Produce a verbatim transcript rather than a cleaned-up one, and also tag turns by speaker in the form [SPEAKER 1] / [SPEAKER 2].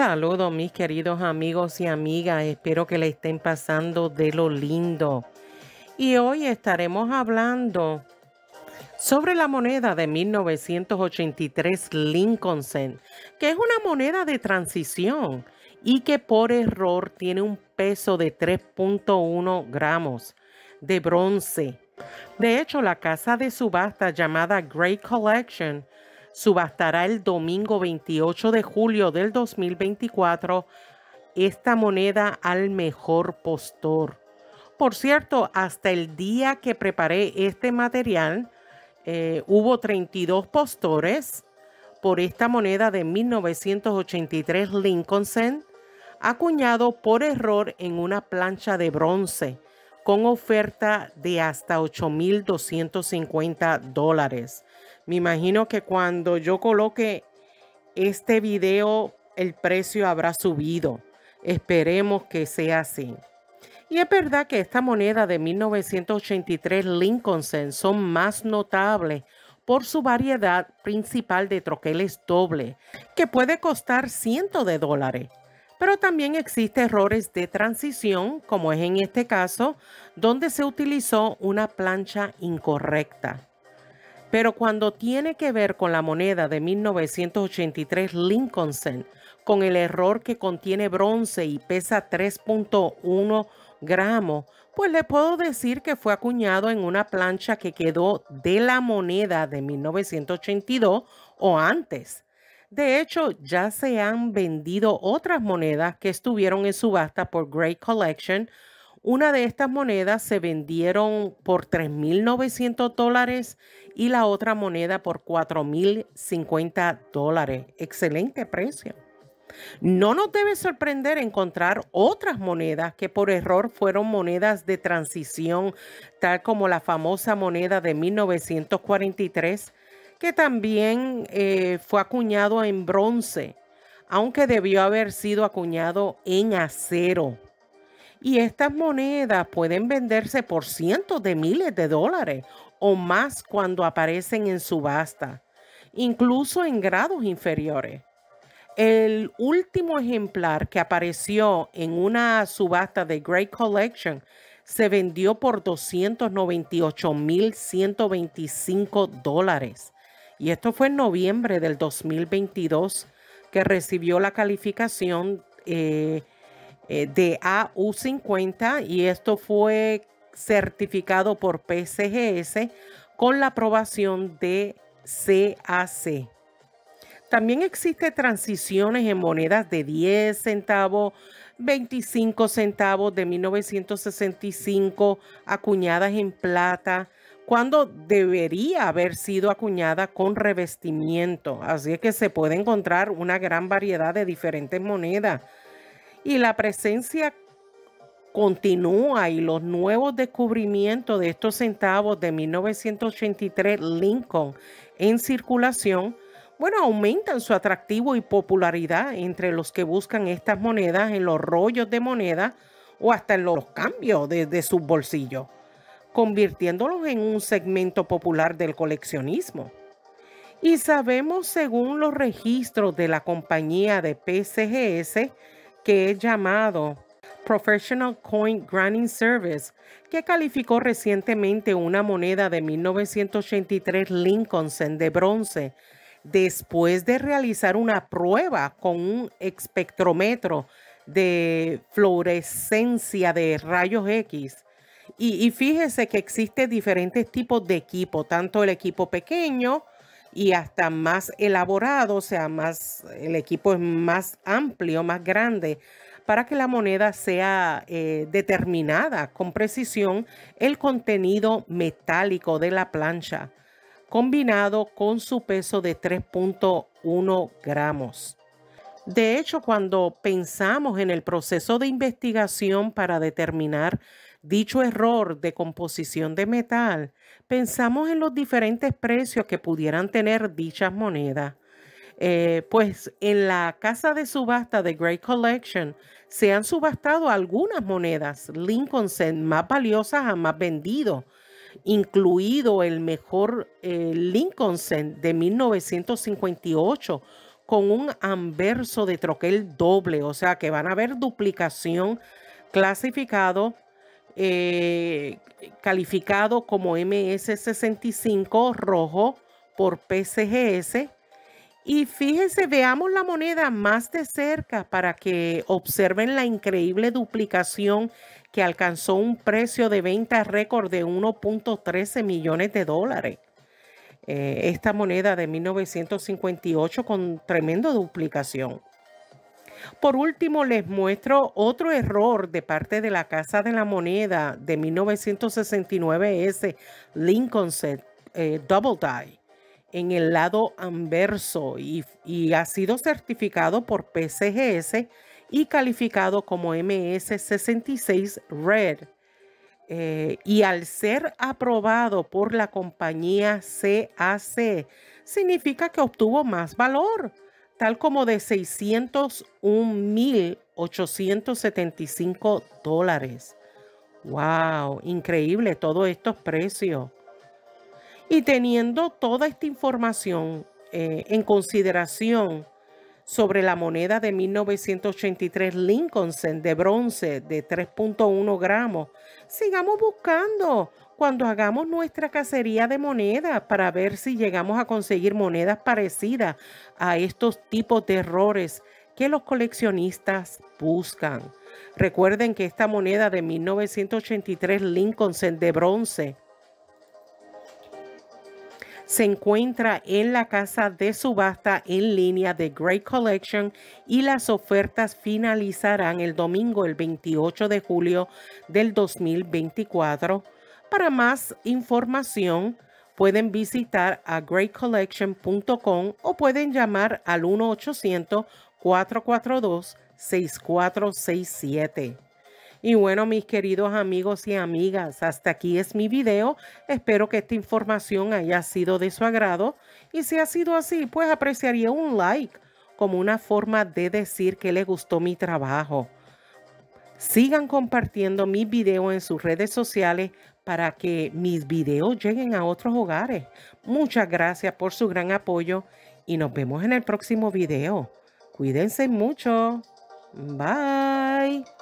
[SPEAKER 1] Saludos mis queridos amigos y amigas, espero que le estén pasando de lo lindo. Y hoy estaremos hablando sobre la moneda de mil novecientos ochenta y tres Lincoln Cent, que es una moneda de transición y que por error tiene un peso de tres punto uno gramos de bronce. De hecho, la casa de subasta llamada Great Collection subastará el domingo veintiocho de julio del dos mil veinticuatro esta moneda al mejor postor. Por cierto, hasta el día que preparé este material, eh, hubo treinta y dos postores por esta moneda de mil novecientos ochenta y tres Lincoln Cent, acuñado por error en una plancha de bronce, con oferta de hasta ocho mil doscientos cincuenta dólares. Me imagino que cuando yo coloque este video, el precio habrá subido. Esperemos que sea así. Y es verdad que esta moneda de mil novecientos ochenta y tres Lincoln Cent son más notables por su variedad principal de troqueles doble, que puede costar cientos de dólares. Pero también existen errores de transición, como es en este caso, donde se utilizó una plancha incorrecta. Pero cuando tiene que ver con la moneda de mil novecientos ochenta y tres Lincoln Cent, con el error que contiene bronce y pesa tres punto uno gramos, pues le puedo decir que fue acuñado en una plancha que quedó de la moneda de mil novecientos ochenta y dos o antes. De hecho, ya se han vendido otras monedas que estuvieron en subasta por Great Collection. Una de estas monedas se vendieron por tres mil novecientos dólares y la otra moneda por cuatro mil cincuenta dólares. Excelente precio. No nos debe sorprender encontrar otras monedas que por error fueron monedas de transición, tal como la famosa moneda de mil novecientos cuarenta y tres, que también eh, fue acuñado en bronce, aunque debió haber sido acuñado en acero. Y estas monedas pueden venderse por cientos de miles de dólares o más cuando aparecen en subasta, incluso en grados inferiores. El último ejemplar que apareció en una subasta de Great Collection se vendió por doscientos noventa y ocho mil ciento veinticinco dólares. Y esto fue en noviembre del dos mil veintidós, que recibió la calificación eh, de A U cincuenta, y esto fue certificado por P C G S con la aprobación de C A C. También existen transiciones en monedas de diez centavos, veinticinco centavos de mil novecientos sesenta y cinco acuñadas en plata, cuando debería haber sido acuñada con revestimiento. Así es que se puede encontrar una gran variedad de diferentes monedas. Y la presencia continúa y los nuevos descubrimientos de estos centavos de mil novecientos ochenta y tres Lincoln en circulación, bueno, aumentan su atractivo y popularidad entre los que buscan estas monedas en los rollos de moneda o hasta en los cambios de, de sus bolsillos, convirtiéndolos en un segmento popular del coleccionismo. Y sabemos, según los registros de la compañía de P C G S, que es llamado Professional Coin Granting Service, que calificó recientemente una moneda de mil novecientos ochenta y tres Lincoln Cent de bronce después de realizar una prueba con un espectrómetro de fluorescencia de rayos X. Y, y fíjese que existen diferentes tipos de equipo, tanto el equipo pequeño y hasta más elaborado, o sea, más, el equipo es más amplio, más grande, para que la moneda sea eh, determinada con precisión el contenido metálico de la plancha, combinado con su peso de tres punto uno gramos. De hecho, cuando pensamos en el proceso de investigación para determinar dicho error de composición de metal, pensamos en los diferentes precios que pudieran tener dichas monedas. Eh, pues en la casa de subasta de Great Collection se han subastado algunas monedas Lincoln Cent más valiosas jamás vendido, incluido el mejor eh, Lincoln Cent de mil novecientos cincuenta y ocho con un anverso de troquel doble, o sea que van a haber duplicación, clasificado, eh, calificado como M S sesenta y cinco rojo por P C G S. Y fíjense, veamos la moneda más de cerca para que observen la increíble duplicación que alcanzó un precio de venta récord de uno punto trece millones de dólares. Eh, esta moneda de mil novecientos cincuenta y ocho con tremenda duplicación. Por último, les muestro otro error de parte de la Casa de la Moneda de mil novecientos sesenta y nueve S Lincoln Set eh, Double Die en el lado anverso y, y ha sido certificado por P C G S y calificado como M S sesenta y seis Red. Eh, y al ser aprobado por la compañía C A C, significa que obtuvo más valor, tal como de seiscientos un mil ochocientos setenta y cinco dólares. ¡Wow! Increíble todos estos precios. Y teniendo toda esta información eh, en consideración sobre la moneda de mil novecientos ochenta y tres Lincoln Cent de bronce de tres punto uno gramos, sigamos buscando cuando hagamos nuestra cacería de monedas para ver si llegamos a conseguir monedas parecidas a estos tipos de errores que los coleccionistas buscan. Recuerden que esta moneda de mil novecientos ochenta y tres Lincoln Cent de bronce se encuentra en la casa de subasta en línea de Great Collection y las ofertas finalizarán el domingo, el veintiocho de julio del dos mil veinticuatro. Para más información, pueden visitar a great collection punto com o pueden llamar al uno ochocientos, cuatro cuatro dos, seis cuatro seis siete. Y bueno, mis queridos amigos y amigas, hasta aquí es mi video. Espero que esta información haya sido de su agrado. Y si ha sido así, pues apreciaría un like como una forma de decir que les gustó mi trabajo. Sigan compartiendo mis videos en sus redes sociales para que mis videos lleguen a otros hogares. Muchas gracias por su gran apoyo y nos vemos en el próximo video. Cuídense mucho. Bye.